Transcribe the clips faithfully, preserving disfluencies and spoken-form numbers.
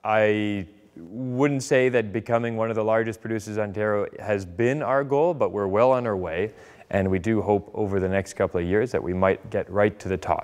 I wouldn't say that becoming one of the largest producers in Ontario has been our goal, but we're well on our way, and we do hope over the next couple of years that we might get right to the top.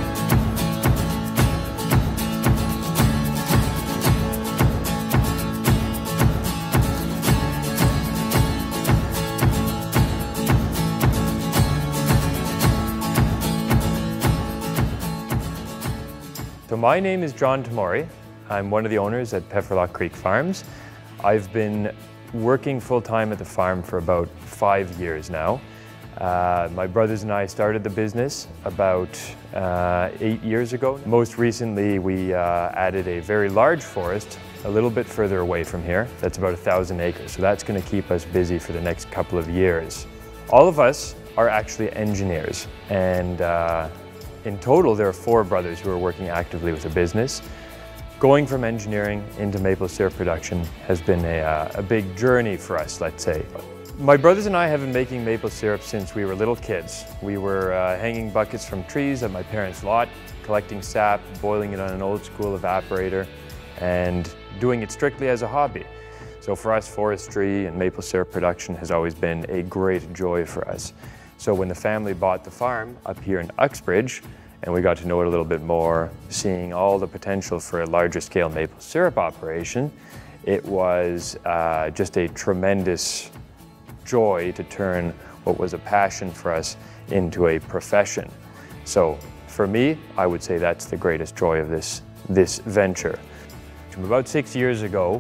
So my name is John Tamori. I'm one of the owners at Pefferlaw Creek Farms. I've been working full-time at the farm for about five years now. Uh, my brothers and I started the business about uh, eight years ago. Most recently, we uh, added a very large forest a little bit further away from here. That's about a thousand acres, so that's going to keep us busy for the next couple of years. All of us are actually engineers, and uh, in total, there are four brothers who are working actively with the business. Going from engineering into maple syrup production has been a, uh, a big journey for us, let's say. My brothers and I have been making maple syrup since we were little kids. We were uh, hanging buckets from trees at my parents' lot, collecting sap, boiling it on an old school evaporator, and doing it strictly as a hobby. So for us, forestry and maple syrup production has always been a great joy for us. So when the family bought the farm up here in Uxbridge, and we got to know it a little bit more, seeing all the potential for a larger scale maple syrup operation, it was uh, just a tremendous joy to turn what was a passion for us into a profession. So for me, I would say that's the greatest joy of this, this venture. About six years ago,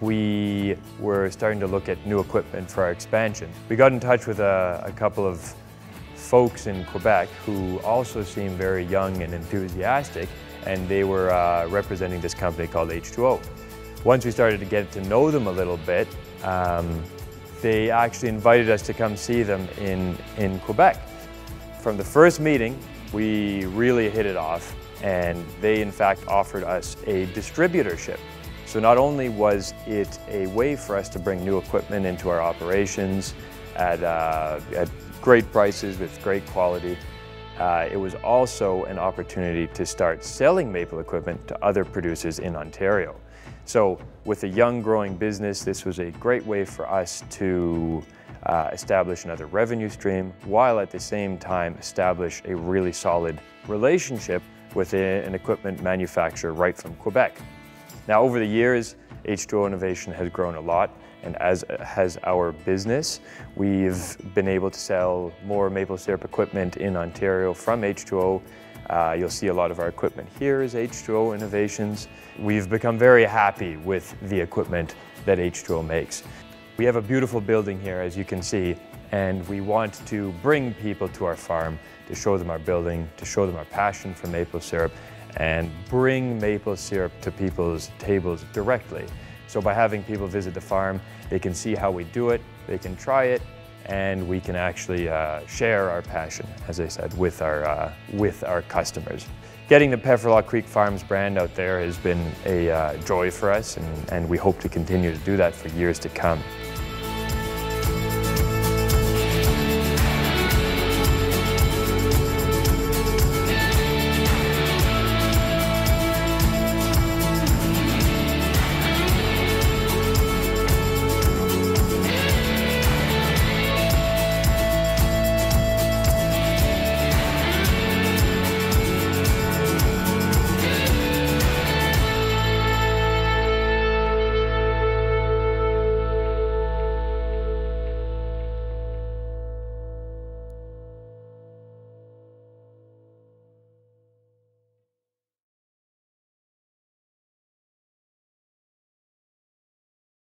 we were starting to look at new equipment for our expansion. We got in touch with a, a couple of folks in Quebec who also seemed very young and enthusiastic, and they were uh, representing this company called H two O. Once we started to get to know them a little bit, um, they actually invited us to come see them in, in Quebec. From the first meeting, we really hit it off, and they in fact offered us a distributorship. So not only was it a way for us to bring new equipment into our operations at, uh, at great prices with great quality, uh, it was also an opportunity to start selling maple equipment to other producers in Ontario. So with a young growing business, this was a great way for us to uh, establish another revenue stream, while at the same time establish a really solid relationship with a, an equipment manufacturer right from Quebec. Now over the years, H two O Innovation has grown a lot, and as has our business. We've been able to sell more maple syrup equipment in Ontario from H two O. Uh, you'll see a lot of our equipment here is H two O Innovations. We've become very happy with the equipment that H two O makes. We have a beautiful building here, as you can see, and we want to bring people to our farm to show them our building, to show them our passion for maple syrup, and bring maple syrup to people's tables directly. So by having people visit the farm, they can see how we do it, they can try it, and we can actually uh, share our passion, as I said, with our, uh, with our customers. Getting the Pefferlaw Creek Farms brand out there has been a uh, joy for us, and, and we hope to continue to do that for years to come.